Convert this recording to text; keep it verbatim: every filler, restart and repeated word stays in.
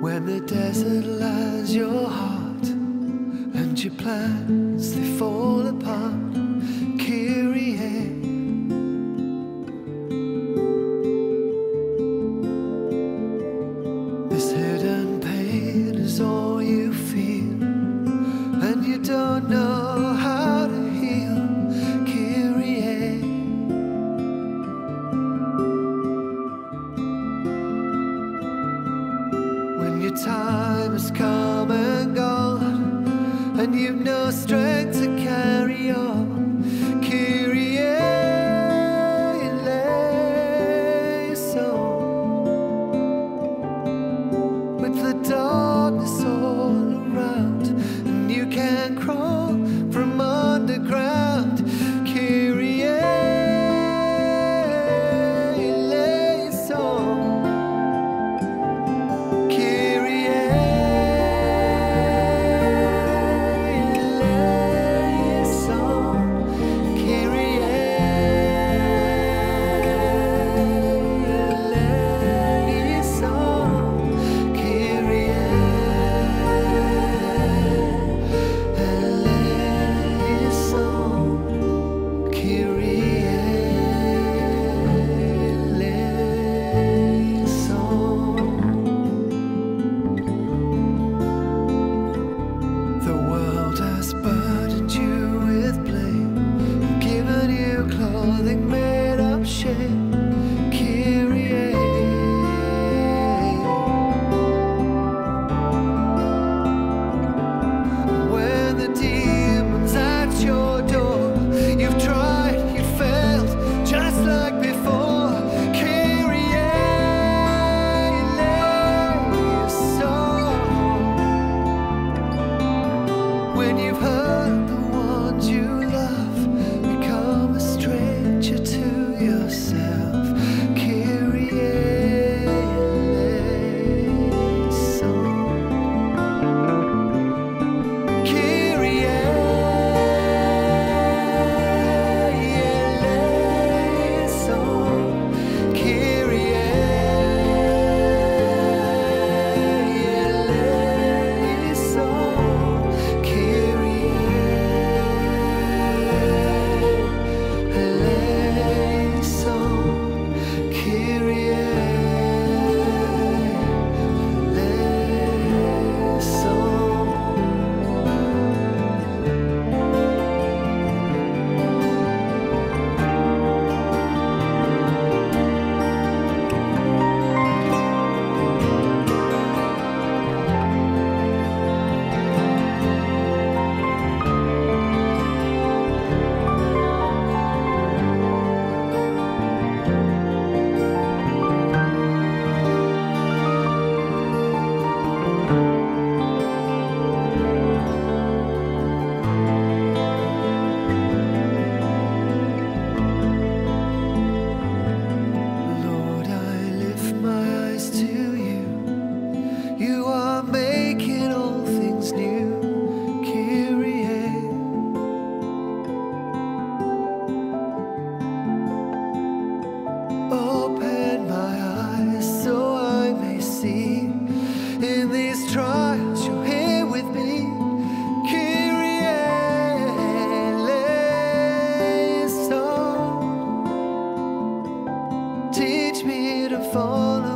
When the desert lies your heart and your plans, they fall apart. Kyrie, this hidden pain is all you feel, and you don't know how to heal. Kyrie, when your time has come and gone, and you've no strength to carry on. Kyrie, lay so with the darkness all around, and you can't crawl from underground. Kyrie, lay so. Clothing made of shame. Kyrie, when the demon's at your door, you've tried, you failed, just like before. Kyrie, lay your soul. When you've heard the ones you love become a stranger to yourself. Kyrie, lay so. Kyrie, lay so. Kyrie, lay so. Kyrie, making all things new. Kyrie, open my eyes so I may see. In these trials you're here with me. Kyrie, lay so. Teach me to follow